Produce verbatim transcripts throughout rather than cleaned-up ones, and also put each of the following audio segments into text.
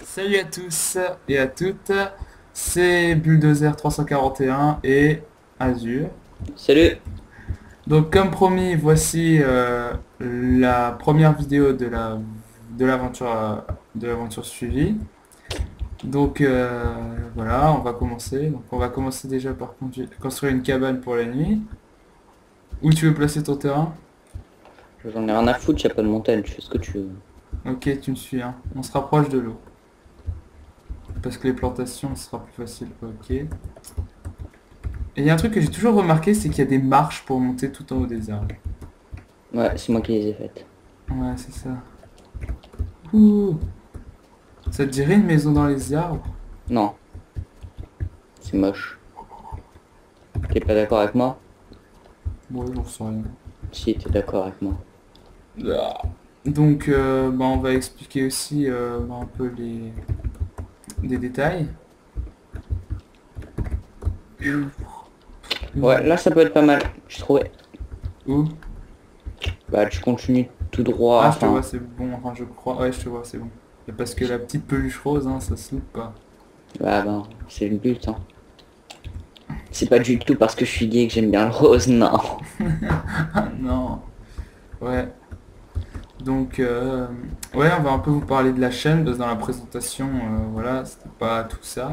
Salut à tous et à toutes, c'est Bulldozer trois cent quarante et un et Azure. Salut. Donc comme promis, voici euh, la première vidéo de la de l'aventure euh, de l'aventure suivie. Donc euh, voilà, on va commencer. Donc on va commencer déjà par conduire- construire une cabane pour la nuit. Où tu veux placer ton terrain? J'en ai rien à foutre, y a pas de montagne, tu fais ce que tu veux. Ok, tu me suis, hein. On se rapproche de l'eau. Parce que les plantations, ce sera plus facile. Ok. Et il y a un truc que j'ai toujours remarqué, c'est qu'il y a des marches pour monter tout en haut des arbres. Ouais, c'est moi qui les ai faites. Ouais, c'est ça. Ouh, ça te dirait une maison dans les arbres? Non, c'est moche. T'es pas d'accord avec moi? Ouais, j'en sais rien. Si, t'es d'accord avec moi. Ah. Donc, euh, bah, on va expliquer aussi euh, bah, un peu les des détails. Ouh, Ouais, ouh, là ça peut être pas mal, je trouvais. ouh. Bah tu continues tout droit, Ah, je te vois, enfin... c'est bon. Enfin, je crois. Ouais, je te vois, c'est bon. Et parce que la petite peluche rose, hein, ça se loupe pas. Bah bah, c'est le but, hein. C'est pas du tout parce que je suis gay que j'aime bien le rose, non. Ah non. Ouais. Donc, euh, ouais, on va un peu vous parler de la chaîne, parce que dans la présentation, euh, voilà, c'était pas tout ça.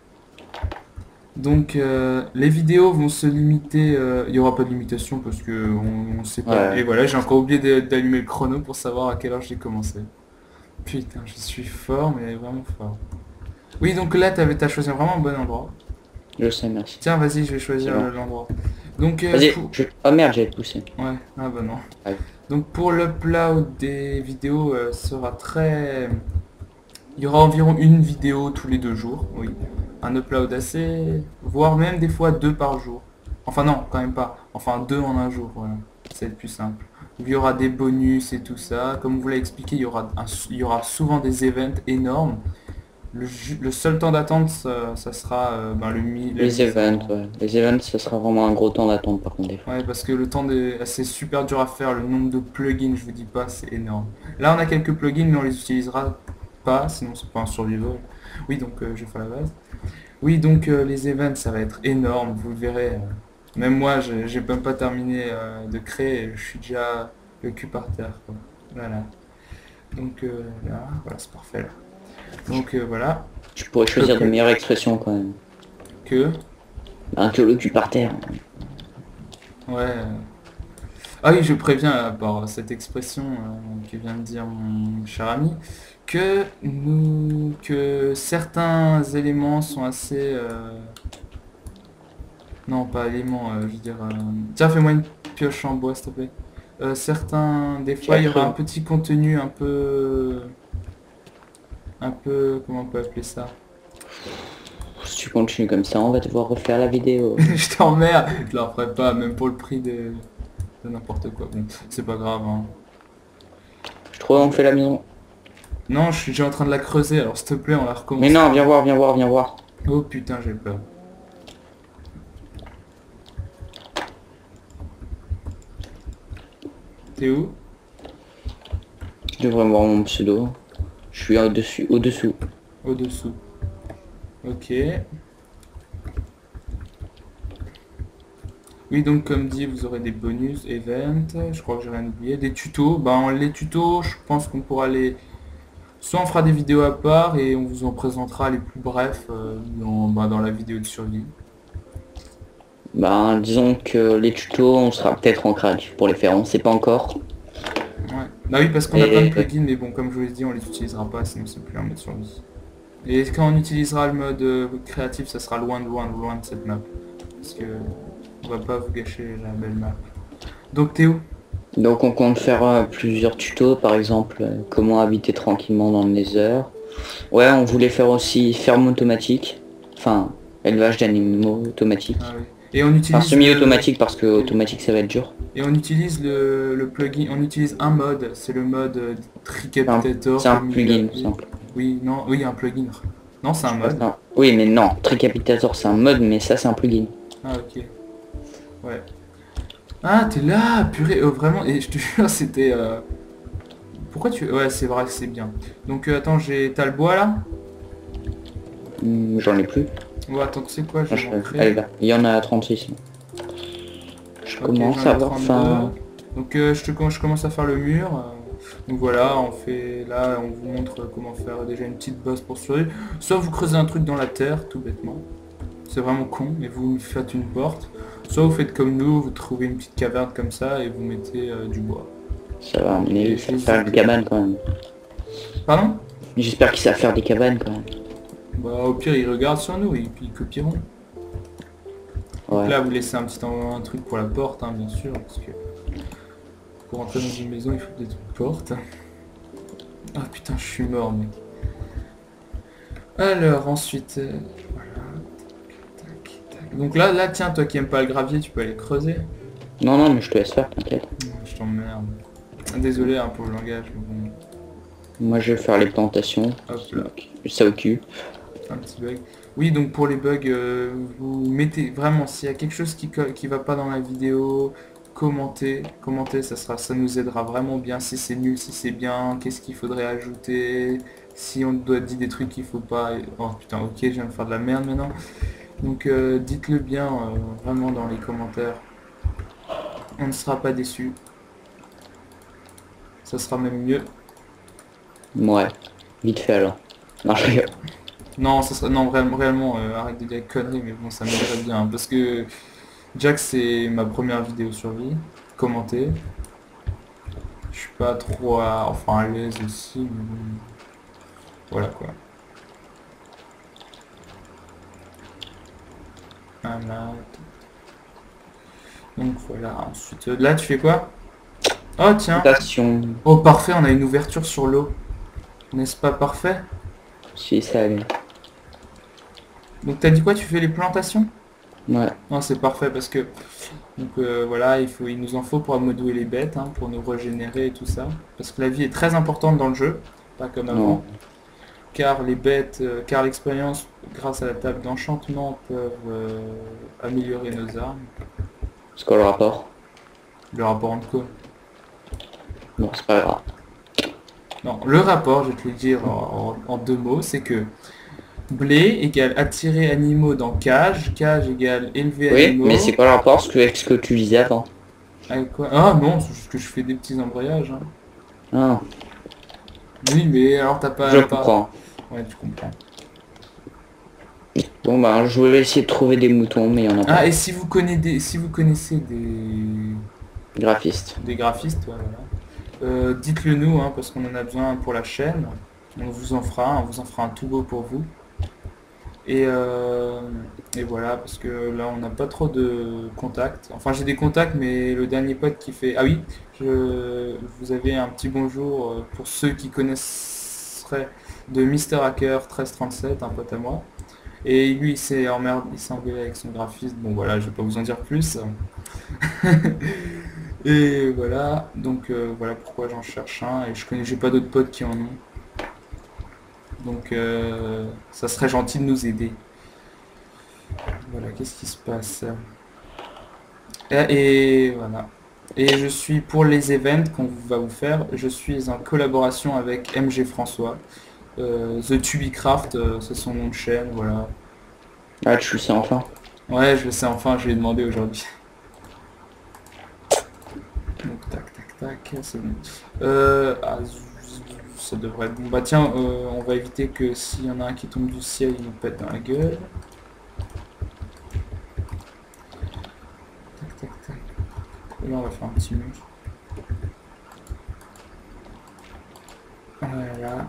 Donc euh, les vidéos vont se limiter, euh, il n'y aura pas de limitation parce que on, on sait pas. Et Ouais, voilà, j'ai encore oublié de- d'allumer le chrono pour savoir à quelle heure j'ai commencé. Putain, je suis fort, mais vraiment fort. Oui, donc là, t'avais, t'as choisi vraiment un bon endroit. je sais, merci. Tiens, vas-y, je vais C'est choisir bon. le- l'endroit. Donc euh, Vas-y, pour... je... Oh merde, j'ai poussé. Ouais, ah bah non. Ouais. Donc pour l'upload des vidéos euh, sera très... Il y aura environ une vidéo tous les deux jours, oui. Un upload assez... voire même des fois deux par jour. Enfin non, quand même pas. Enfin deux en un jour, voilà. C'est le plus simple. Il y aura des bonus et tout ça. Comme vous l'avez expliqué, il y aura, un- il y aura souvent des events énormes. Le, ju- le seul temps d'attente, ça, ça sera euh, ben, le mi- la Les mise events, en... ouais. Les events, ça sera vraiment un gros temps d'attente par contre des fois. Ouais, parce que le temps de... c'est super dur à faire. Le nombre de plugins, je vous dis pas, c'est énorme. Là, on a quelques plugins, mais on les utilisera pas, sinon c'est pas un survival. Oui, donc euh, je fais la base. Oui, donc euh, les events, ça va être énorme, vous le verrez. euh. Même moi, je- j'ai même pas terminé euh, de créer, et je suis déjà le cul par terre, quoi. Voilà. Donc euh, là, voilà, c'est parfait là. Donc euh, voilà. Tu pourrais choisir de Peuple meilleures expressions quand même. que. Un que le cul par terre. Ouais. euh. Ah oui, je préviens là, par cette expression euh, que vient de dire mon cher ami, que nous, que certains éléments sont assez, euh, non pas éléments, euh, je veux dire, euh, tiens fais-moi une pioche en bois s'il te plaît. Euh, certains, des Tu fois as il y aura un cru. petit contenu un peu, un peu, comment on peut appeler ça? Si tu continues comme ça, on va devoir refaire la vidéo. Je t'emmerde, je leur ferai pas, même pour le prix de, de n'importe quoi. Bon, c'est pas grave, hein. Je trouve on Je- fait la maison. Non, je suis déjà en train de la creuser, alors s'il te plaît, on la Mais recommence. non, viens voir, viens voir, viens voir. Oh putain, j'ai peur. T'es où? Je devrais voir mon pseudo. Je suis au-dessus, au-dessous. Au-dessous. Ok. Oui, donc comme dit, vous aurez des bonus, events, je crois que j'ai rien oublié, des tutos. Ben, les tutos, je pense qu'on pourra les... Soit on fera des vidéos à part et on vous en présentera les plus brefs euh, dans, ben, dans la vidéo de survie. Ben, disons que les tutos, on sera peut-être en créatif pour les faire, on sait pas encore. Ouais. Bah oui, parce qu'on a plein de Et plugins, mais bon, comme je vous l'ai dit, on les utilisera pas, sinon c'est plus un mode survie. Et quand on utilisera le mode euh, créatif, ça sera loin, de loin, de loin de cette map. Parce que on va pas vous gâcher la belle map. Donc Théo, donc on compte faire euh, plusieurs tutos, par exemple, euh, comment habiter tranquillement dans le Nether. Ouais, on voulait faire aussi ferme automatique. Enfin, élevage d'animaux automatique. ah oui. Et on Enfin, utilise le semi-automatique parce que automatique ça va être dur. et on utilise le, le plugin, on utilise un mode, c'est le mode euh, C'est un, Tricapitator c'est un comme il l'a plugin appelé. simple. Oui, non, oui, un plugin. Non, c'est un Je sais pas, c'est mode. un- Oui, mais non, Tricapitator c'est un mode, mais ça c'est un plugin. Ah ok. Ouais. Ah, t'es là, purée, oh, vraiment, et je te jure, c'était... euh, pourquoi tu... Ouais, c'est vrai, c'est bien. Donc euh, attends, j'ai... T'as le bois là? Hmm, J'en ai plus. Bon, attends, tu sais quoi, je Ah, vais je- montrer. Allez, là. Il y en a trente-six. Je Ok, commence j'en ai à avoir trente-deux. faim. Donc euh, je, te, com- je commence à faire le mur. euh, donc voilà, on fait là, on vous montre comment faire déjà une petite base pour survivre. Soit vous creusez un truc dans la terre, tout bêtement. C'est vraiment con, et vous faites une porte. Soit vous faites comme nous, vous trouvez une petite caverne comme ça et vous mettez euh, du bois. Ça va, mais Et ils je savent les faire des éclaire. cabanes quand même. Pardon? J'espère qu'ils savent faire des cabanes quand même. Bah au pire ils regardent sur nous et puis ils copieront. Donc Ouais. là vous laissez un petit en- un truc pour la porte, hein, bien sûr, parce que pour entrer dans une maison il faut des trucs portes. Ah putain je suis mort mec. Alors ensuite, euh, voilà. Tac, tac. Donc là, là tiens, toi qui aimes pas le gravier, tu peux aller creuser. Non, non, mais je te laisse faire, t'inquiète. Je t'emmerde. Désolé hein, pour le langage, mais bon. Moi, je vais faire les plantations. Hop là, Ça occupe. un petit bug. Oui, donc pour les bugs, euh, vous mettez vraiment, s'il y a quelque chose qui, co- qui va pas dans la vidéo, commentez, commentez, ça sera, ça nous aidera vraiment bien. Si c'est nul, si c'est bien, qu'est-ce qu'il faudrait ajouter, si on doit dire des trucs qu'il faut pas. et- Oh putain, ok, je viens de faire de la merde maintenant. Donc euh, dites-le bien euh, vraiment dans les commentaires. On ne sera pas déçu. Ça sera même mieux. Ouais. Vite fait alors. Non, je rigole. Non, ça sera, non réellement, réellement euh, arrête de dire des conneries, mais bon, ça m'aiderait bien. Parce que Jack, c'est ma première vidéo survie. Commentez. Je suis pas trop à, enfin, à l'aise aussi, mais bon. Voilà quoi. Voilà. Donc voilà, ensuite, euh, là tu fais quoi? Oh tiens. Plantation. Oh parfait, on a une ouverture sur l'eau. N'est-ce pas parfait? Si, ça allait. Donc t'as dit quoi? Tu fais les plantations? Ouais. Non, c'est parfait parce que donc euh, voilà, il faut, il nous en faut pour amadouer les bêtes, hein, pour nous régénérer et tout ça. Parce que la vie est très importante dans le jeu, pas comme avant. Non. Car les bêtes, euh, car l'expérience, grâce à la table d'enchantement, peuvent euh, améliorer nos armes. C'est quoi le rapport? Le rapport entre quoi? Bon, c'est pas grave. Non, le rapport, je vais te le dire en, en- en deux mots, c'est que blé égale attirer animaux dans cage, cage égale élever Oui, animaux. mais c'est quoi le rapport avec ce que tu disais avant? Avec quoi? Ah non, c'est juste que je fais des petits embrayages. hein. Ah, Oui, mais alors t'as pas... je pas- comprends. Ouais, tu comprends. Bon bah, je vais essayer de trouver des moutons, mais il y en a pas. Ah, et si vous connaissez des, si vous connaissez des, Graphiste. des graphistes, ouais, voilà, euh, dites-le nous, hein, parce qu'on en a besoin pour la chaîne. On vous en fera, un, on vous en fera un tout beau pour vous. Et, euh, et voilà, parce que là, on n'a pas trop de contacts. Enfin, j'ai des contacts, mais le dernier pote qui fait... Ah oui, je, vous avez un petit bonjour euh, pour ceux qui connaisseraient de Mister Hacker mille trois cent trente-sept, un pote à moi. Et lui, il s'est emmerdé, il s'est engueulé avec son graphiste. Bon, voilà, je vais pas vous en dire plus. Et voilà, donc euh, voilà pourquoi j'en cherche un. Et je connais, j'ai pas d'autres potes qui en ont. Donc euh, ça serait gentil de nous aider. Voilà, qu'est-ce qui se passe? Et, et voilà. Et je suis pour les events qu'on va vous faire, je suis en collaboration avec M G François. Euh, The Tubicraft, euh, c'est son nom de chaîne, voilà. Ah, tu le sais enfin. Ouais, je le sais enfin, je lui ai demandé aujourd'hui. Donc tac tac tac, c'est bon. Euh, ah, ça devrait être bon. Bah tiens, euh, on va éviter que s'il y en a un qui tombe du ciel, il nous pète dans la gueule. Tac tac tac. Et là on va faire un petit mur. Voilà.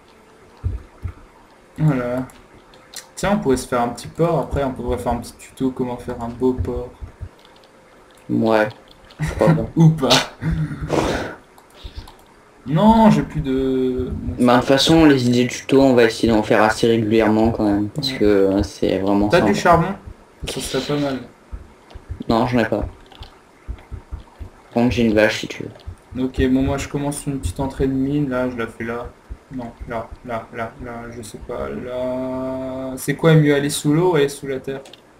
Voilà. Tiens, on pourrait se faire un petit port, après on pourrait faire un petit tuto comment faire un beau port. Ouais. Je crois pas. Ou pas. Non, j'ai plus de... Bah, de toute façon, les idées de tuto, on va essayer d'en faire assez régulièrement quand même, parce Ouais. que euh, c'est vraiment T'as du sympa. charbon? Ça serait pas mal. Non, j'en ai pas. Par contre, j'ai une vache si tu veux. Ok, bon moi je commence une petite entrée de mine, là je la fais là. Non, là, là, là, là, je sais pas, là... C'est quoi mieux, aller sous l'eau ou aller sous la terre?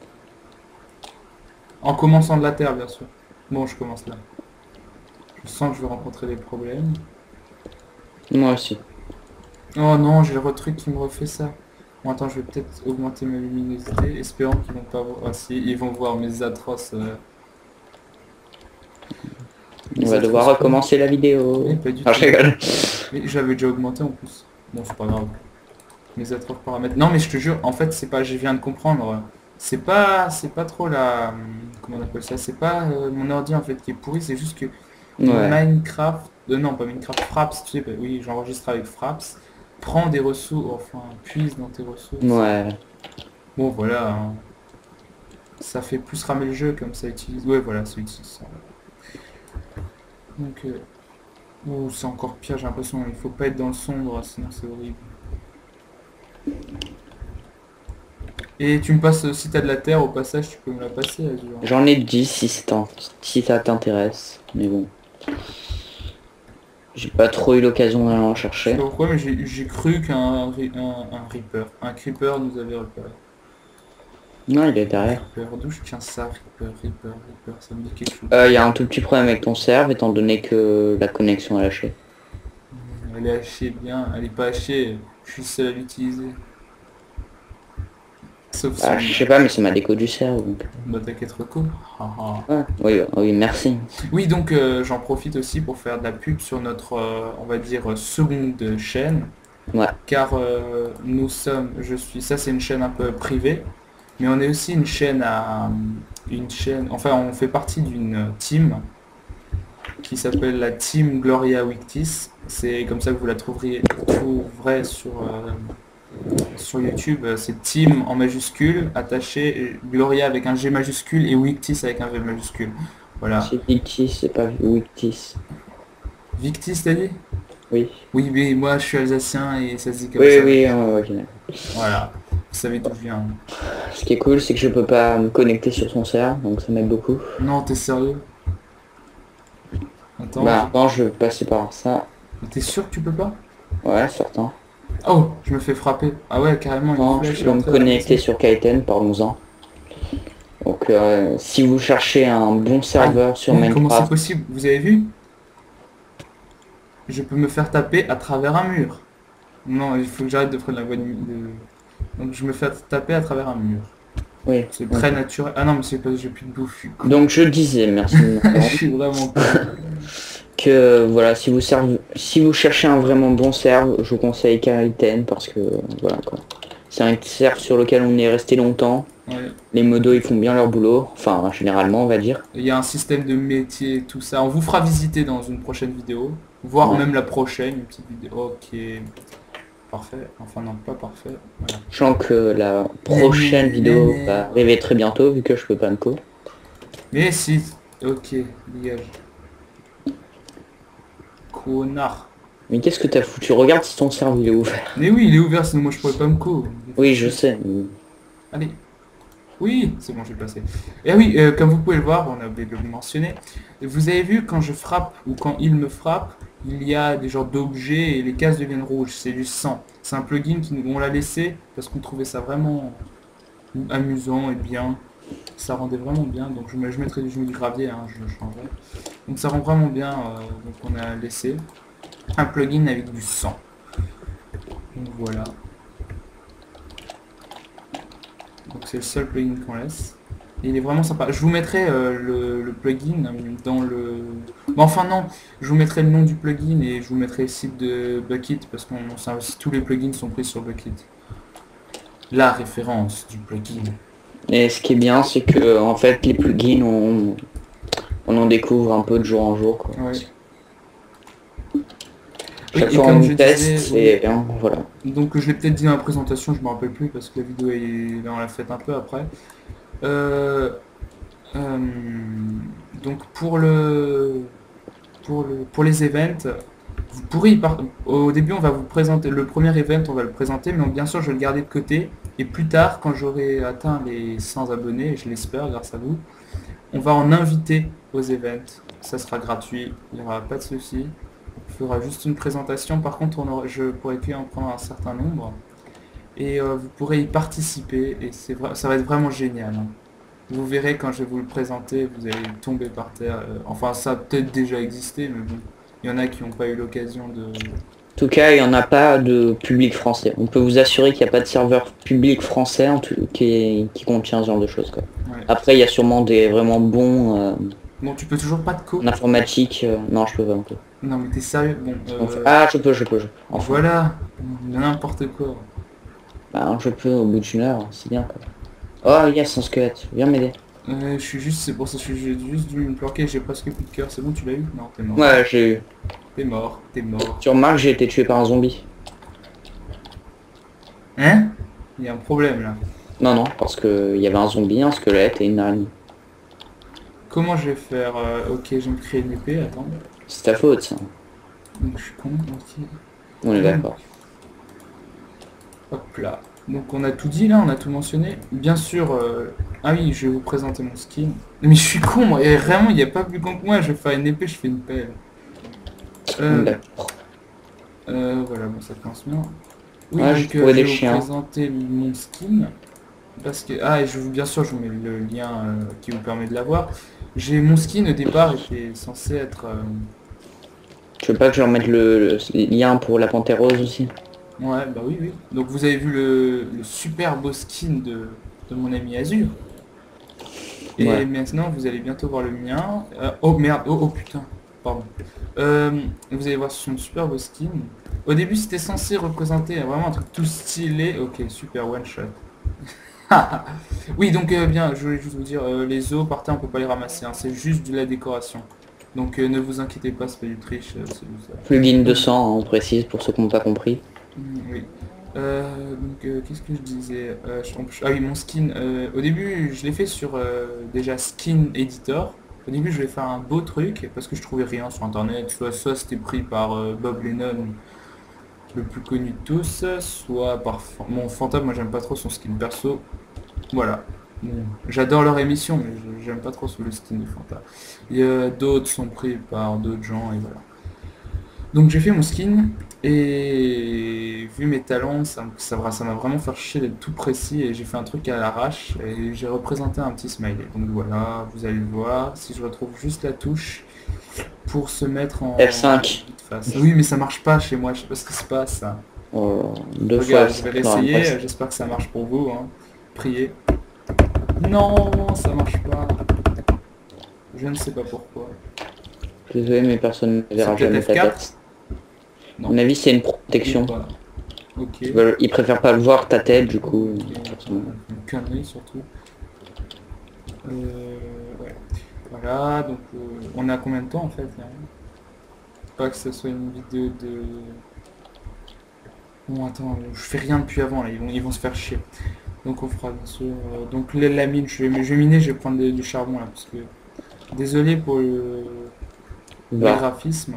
En commençant de la terre bien sûr. Bon, je commence là. Je sens que je vais rencontrer des problèmes. Moi aussi. Oh non, j'ai le retruc qui me refait ça. Bon, attends, je vais peut-être augmenter ma luminosité, espérant qu'ils vont pas voir. Ah si, ils vont voir mes atroces. euh, On mes va devoir atroces plans. recommencer la vidéo. Mais pas du Ah, tout. je rigole. Mais j'avais déjà augmenté en plus. Bon, c'est pas grave. Mes atroces paramètres. Non, mais je te jure, en fait, c'est pas. Je viens de comprendre. C'est pas, c'est pas trop la. hum, Comment on appelle ça? C'est pas euh, mon ordi en fait qui est pourri. C'est juste que Ouais. Minecraft. Euh, non, pas Minecraft. Fraps. Tu sais, bah oui, j'enregistre avec Fraps. Prends des ressources. Enfin, puise dans tes ressources. Ouais. Bon, voilà. Hein. Ça fait plus ramer le jeu comme ça utilise. Ouais, voilà, ça utilise ça. Donc, euh, oh, c'est encore pire, j'ai l'impression. Il faut pas être dans le sombre, sinon c'est horrible. Et tu me passes, si t'as de la terre au passage, tu peux me la passer, Azur. J'en ai dix si, c'est t'in- si ça t'intéresse. Mais bon. J'ai pas trop eu l'occasion d'aller en Je sais chercher. pas pourquoi, mais j'ai j'ai cru qu'un ri- un, un Reaper, un Creeper nous avait repéré. Non, il est derrière. Reaper, d'où je tiens ça, Reaper, Reaper, Reaper, ça me dit quelque chose. Il euh, y a un tout petit problème avec ton serve étant donné que la connexion est lâchée. Elle est hachée bien, elle est pas hachée, je suis seul à l'utiliser. Sauf Ah, si... je sais pas, mais c'est ma déco du serve. Donc. Bah t'inquiète reco. Ah, ah. Ouais. Oui, oui, merci. Oui, donc euh, j'en profite aussi pour faire de la pub sur notre, euh, on va dire, seconde chaîne. Ouais. Car euh, nous sommes, je suis, ça c'est une chaîne un peu privée, mais on est aussi une chaîne à, une chaîne, enfin on fait partie d'une team qui s'appelle la Team Gloria Wictis. C'est comme ça que vous la trouverez, trouverez sur, euh, sur YouTube. C'est Team en majuscule, attaché, Gloria avec un G majuscule et Wictis avec un V majuscule. Voilà. C'est Victis, c'est pas Wictis. Victis t'as dit? Oui. Oui, mais moi je suis alsacien et ça se dit comme Oui, ça. oui, ouais, ok. Voilà. Vous savez d'où je viens. Ce qui est cool, c'est que je peux pas me connecter sur son serve, donc ça m'aide beaucoup. Non, t'es sérieux? Attends, Bah, non, je vais passer par ça. je- t'es sûr que tu peux pas? Ouais, certain. Oh, je me fais frapper. Ah ouais, carrément, Non, une flèche. je peux me est entrée dans la connecter maison. sur Kaiten, parlons-en. Donc, euh, si vous cherchez un bon serveur sur Mais comment c'est Minecraft, possible? Vous avez vu? Je peux me faire taper à travers un mur. Non, il faut que j'arrête de prendre la voie de... de- Donc je me fais taper à travers un mur. oui. C'est donc- très naturel. Ah non, mais c'est parce que j'ai plus de bouffe. Je suis con. Donc, je disais, merci de Je m'interrompre, suis vraiment con. que voilà, si vous servez, si vous cherchez un vraiment bon serve, je vous conseille Kaiten parce que voilà quoi. C'est un serve sur lequel on est resté longtemps. Ouais. Les modos ils font bien leur boulot, enfin généralement on va dire. Il y a un système de métier, tout ça. On vous fera visiter dans une prochaine vidéo. Voire Ouais. même la prochaine, une petite vidéo. Ok. Parfait. Enfin non, pas parfait. Voilà. Je sens que la prochaine vidéo va arriver très bientôt vu que je peux pas me co. Mais si... Ok, dégage. Connard. Mais qu'est-ce que t'as foutu? Regarde si ton serve il est ouvert. Mais oui, il est ouvert, sinon moi je pourrais pas me co. Oui je sais. mais- Allez. Oui, c'est bon, j'ai passé. Et oui, euh, comme vous pouvez le voir, on a oublié de le mentionner. Vous avez vu, quand je frappe ou quand il me frappe, il y a des genres d'objets et les cases deviennent rouges. C'est du sang. C'est un plugin qui nous- on l'a laissé parce qu'on trouvait ça vraiment amusant et bien. Ça rendait vraiment bien. Donc je, me- je mettrai du, du gravier, hein, je le changerai. Donc ça rend vraiment bien. euh, donc on a laissé un plugin avec du sang. Donc voilà. Donc c'est le seul plugin qu'on laisse. Et il est vraiment sympa. Je vous mettrai euh, le, le plugin dans le... Bon, enfin non, je vous mettrai le nom du plugin et je vous mettrai le site de Bukkit parce que tous les plugins sont pris sur Bukkit. La référence du plugin. Et ce qui est bien c'est que en fait les plugins on, on en découvre un peu de jour en jour quoi. Ouais. Chaque Oui, et fois comme on je teste disais, et hein, voilà. donc je l'ai peut-être dit dans la présentation, je me rappelle plus parce que la vidéo est... on l'a faite un peu après. Euh, euh, donc pour le pour le pour les events, vous pourrez y par... au début on va vous présenter le premier event, on va le présenter, mais bien sûr je vais le garder de côté et plus tard quand j'aurai atteint les cent abonnés, et je l'espère grâce à vous, on va en inviter aux events. Ça sera gratuit, il n'y aura pas de souci. On fera juste une présentation, par contre on aura... je pourrai plus en prendre un certain nombre. Et euh, vous pourrez y participer et c'est vrai, ça va être vraiment génial. Hein. Vous verrez quand je vais vous le présenter, vous allez tomber par terre. Euh, enfin ça a peut-être déjà existé, mais bon, il y en a qui n'ont pas eu l'occasion de, En tout cas, il n'y en a pas de public français. On peut vous assurer qu'il n'y a pas de serveur public français en tout, qui, qui contient ce genre de choses, quoi. Ouais. Après, il y a sûrement des vraiment bons euh, Bon, tu peux toujours pas de co. en informatique. euh, non, je peux pas non plus. Non, mais t'es sérieux? Bon, Enfin, euh, ah, je peux, je peux, je peux. Enfin, voilà. N'importe quoi. bah, je peux au bout d'une heure, c'est bien, quoi. Oh, yes, un squelette. Viens m'aider. Euh, je suis juste, c'est pour ça que je suis j'ai juste dû me planquer, j'ai presque plus de cœur. C'est bon, tu l'as eu? Non, t'es mort. Ouais, j'ai eu. T'es mort, t'es mort. Tu remarques, j'ai été tué par un zombie. Hein? Il y a un problème là. Non, non, parce que il y avait un zombie, un squelette et une araignée. Comment je vais faire euh, ok, je vais me créer une épée, attends. C'est ta faute, ça. Donc je suis con, ok. On est d'accord. Hop là. Donc on a tout dit là, on a tout mentionné. Bien sûr, euh... ah oui, je vais vous présenter mon skin. Mais je suis con, moi, et vraiment, il n'y a pas plus con que moi, je vais faire une épée, je fais une pelle. Euh, D'accord. euh, voilà, bon, ça commence bien. Oui, Ah, donc j'ai euh, trouvé je des vais vous chiens. présenter mon skin. Parce que, ah, et je vous, bien sûr, je vous mets le lien euh, qui vous permet de l'avoir. J'ai mon skin au départ était censé être... euh, Tu veux pas que je remette le, le lien pour la panthère rose aussi? Ouais, bah oui, oui. Donc vous avez vu le, le super beau skin de, de mon ami Azur. Et Ouais. maintenant, vous allez bientôt voir le mien. Euh, oh merde, oh, oh putain, pardon. Euh, vous allez voir son super beau skin. Au début, c'était censé représenter vraiment un truc tout stylé. Ok, super one shot. Oui, donc euh, bien, je voulais juste vous dire, euh, les os, par terre, on peut pas les ramasser. Hein, c'est juste de la décoration. Donc euh, ne vous inquiétez pas, c'est pas du triche. euh, c'est juste ça. Plugin deux cents, hein, on précise pour ceux qui n'ont pas compris. Mm, oui. Euh, donc euh, qu'est-ce que je disais Euh, je- Ah oui, mon skin. euh, au début, je l'ai fait sur euh, déjà Skin Editor. Au début, je vais faire un beau truc parce que je trouvais rien sur internet. Soit ça c'était pris par euh, Bob Lennon, le plus connu de tous, soit par Fan- mon fantôme. Moi, j'aime pas trop son skin perso. Voilà. Bon, j'adore leur émission, mais je- j'aime pas trop le skin du Fanta. Et euh, d'autres sont pris par d'autres gens et voilà. Donc j'ai fait mon skin et vu mes talents, ça m- ça m'a ça m'a vraiment fait chier d'être tout précis et j'ai fait un truc à l'arrache et j'ai représenté un petit smiley. Donc voilà, vous allez le voir, si je retrouve juste la touche pour se mettre en F cinq. petite face. Oui mais ça marche pas chez moi, je sais pas ce qui se passe. Ça. Oh, deux Regarde, fois. je vais F cinq. Non, réessayer, presque. j'espère que ça marche pour vous. Hein. Priez. Non, ça marche pas. Je ne sais pas pourquoi. Désolé, mais personne ne verra C'est jamais peut-être ta F quatre. tête. Non. À mon avis, c'est une protection. Voilà. Ok. Ils veulent- ils préfèrent pas le voir ta tête, du coup. Ok, forcément. une connerie surtout. Euh, ouais. Voilà, donc euh, on a combien de temps en fait là Pas que ce soit une vidéo de... Bon attends, je fais rien depuis avant là, ils vont, ils vont se faire chier. Donc on fera bien sûr... euh, donc la, la mine, je vais, je vais miner, je vais prendre de- du charbon là, parce que... Désolé pour le, le Bah. graphisme.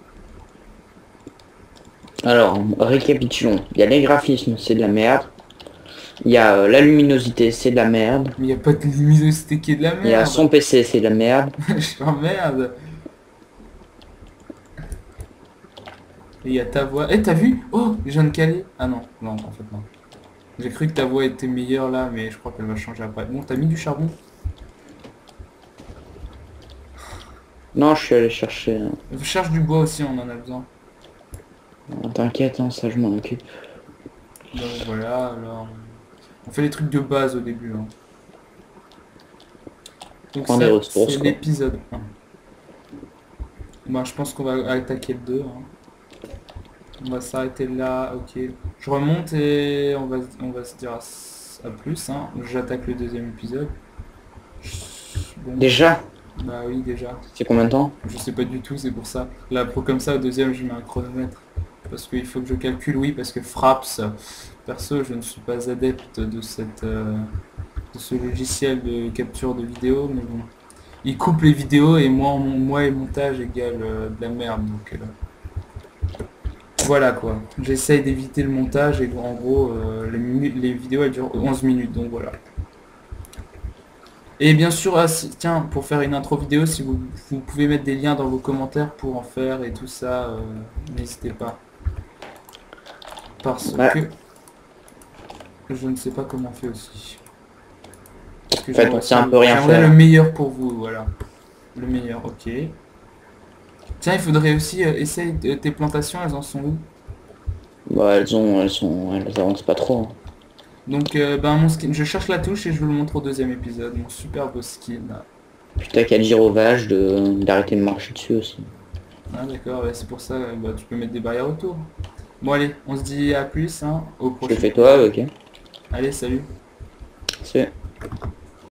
Alors, récapitulons. Il y a les graphismes, c'est de la merde. Il y a euh, la luminosité, c'est de la merde. Mais il n'y a pas de luminosité qui est de la Il y a merde. son P C, c'est de la merde. Je suis en merde. Et il y a ta voix. Eh, t'as vu? Oh, je viens de caler. Ah non, non, en fait non. J'ai cru que ta voix était meilleure là, mais je crois qu'elle va changer après. Bon, t'as mis du charbon? Non, je suis allé chercher. euh, Cherche du bois aussi, on en a besoin. euh, T'inquiète, hein, ça je m'en occupe. Donc voilà, alors... On fait les trucs de base au début. Hein. Donc Prends des ça, ressources, c'est quoi. l'épisode un. Bah, je pense qu'on va attaquer le deux. Hein. On va s'arrêter là, ok. Je remonte et on va, on va se dire à, s- à plus. Hein. J'attaque le deuxième épisode. Bon, Déjà, bah oui, déjà. c'est combien de temps? Je sais pas du tout, c'est pour ça. Là, pour comme ça, au deuxième, je mets un chronomètre. Parce qu'il faut que je calcule, oui, parce que Fraps, perso, je ne suis pas adepte de cette euh, de ce logiciel de capture de vidéo, mais bon. Il coupe les vidéos et moi, mon, moi et montage égale euh, de la merde, donc... euh, voilà quoi. J'essaye d'éviter le montage et en gros, euh, les, minu- les vidéos, elles durent onze minutes, donc voilà. Et bien sûr, ah, si- tiens, pour faire une intro vidéo, si vous, vous pouvez mettre des liens dans vos commentaires pour en faire et tout ça, euh, n'hésitez pas. Parce Ouais. que je ne sais pas comment on fait aussi. Parce que En fait, j'aimerais on sait un ça- peu rien j'aimerais faire. le meilleur pour vous, voilà. Le meilleur, ok. Tiens, il faudrait aussi euh, essayer de- tes plantations, elles en sont où? Bah elles ont elles sont elles avancent pas trop, hein. Donc euh, ben mon skin, je cherche la touche et je vous le montre au deuxième épisode, mon super beau skin là. Puis t'as qu'à dire au vache de d'arrêter de marcher dessus aussi. Ah d'accord, ouais, c'est pour ça, euh, bah, tu peux mettre des barrières autour. Bon allez, on se dit à plus, hein, au Je le prochain fais toi, épisode. ok. Allez, salut. C'est.